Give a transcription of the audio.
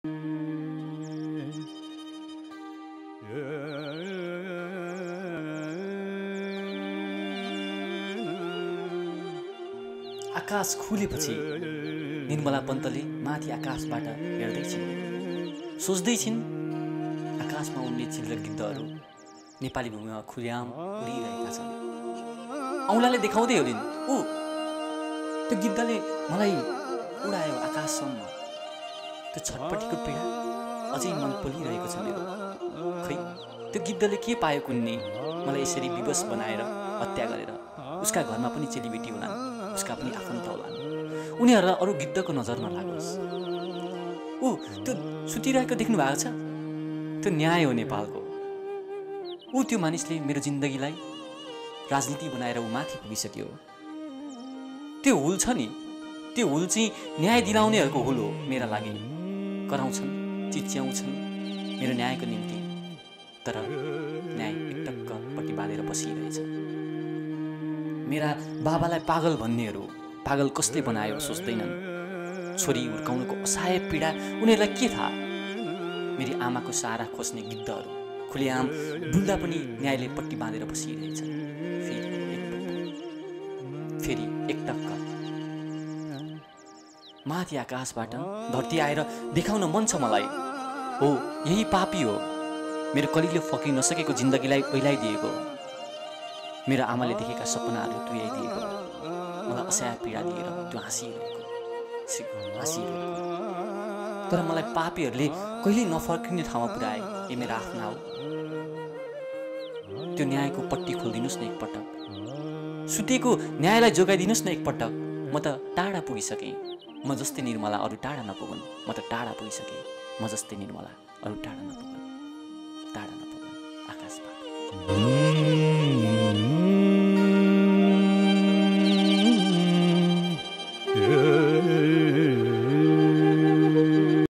आकाश खुलेपछि निर्मला पन्तले माथि आकाशबाट हेर्दैछिन्, सोच्दैछिन् आकाशमा उड्ने चिल र गिद्धहरू नेपाली भूमिमा खुल्याम उडिरहेका छन्। औँलाले देखाउँदै होलिन्, ऊ त्यो गिद्धले मलाई उडायो आकाशसम्म। त्यो छटपटीको पीडा अझै मन पोलिरहेको छ मेरो। खै त्यो गिद्धले के पायो कुन्ने मलाई यसरी विवश बनाएर हत्या गरेर। उसका घरमा पनि चेलीबेटी होलान्, उसका पनि आफन्त होलान्। उनीहरूलाई अरू गिद्धको नजर नलागोस्। ऊ त्यो सुतिरहेको देख्नु भएको छ? त्यो न्याय हो नेपालको। ऊ त्यो मानिसले मेरो जिन्दगीलाई राजनीति बनाएर ऊ माथि पुगिसक्यो। त्यो हुल छ नि, त्यो हुल चाहिँ न्याय दिलाउनेहरूको हुल हो। मेरा लागि कराउँछन्, चिच्याउँछन् मेरो न्यायको निम्ति, तर न्याय एकटक्कपट्टि बाँधेर बसिरहेछ। मेरा बाबालाई पागल भन्नेहरू पागल कसले बनायो सोच्दैनन्। छोरी हुर्काउनुको असहाय पीडा उनीहरूलाई के थाहा? मेरी आमाको सहारा खोज्ने गिद्धहरू खुलेआम बुल्दा पनि न्यायले पट्टी बाँधेर बसिरहेछ। फेरि एकटक्क माथि आकाशबाट धरती आएर देखाउन मन छ मलाई। हो, यही पापी हो मेरो कलिलो फकिन नसकेको जिन्दगीलाई ओइलाइदिएको। मेरो आमाले देखेका सपनाहरू तुल्याइदिएको। मलाई असहाय पीडा दिएर त्यो हाँसिरहेको। तर मलाई पापीहरूले कहिले नफर्किने ठाउँमा पुर्याए। ए मेरो आफ्ना हो। त्यो न्यायको पट्टी खोलिदिनुहोस् न एकपटक। सुतेको न्यायलाई जोगाइदिनुहोस् न एकपटक। म त टाढा पुगिसकेँ। म जस्तै निर्मला अरू टाढा नपुगुन्। म त टाढा पुगिसकेँ। म जस्तै निर्मला अरू टाढा नपुगुन्। टाढा नपुगुन् आकाशबाट।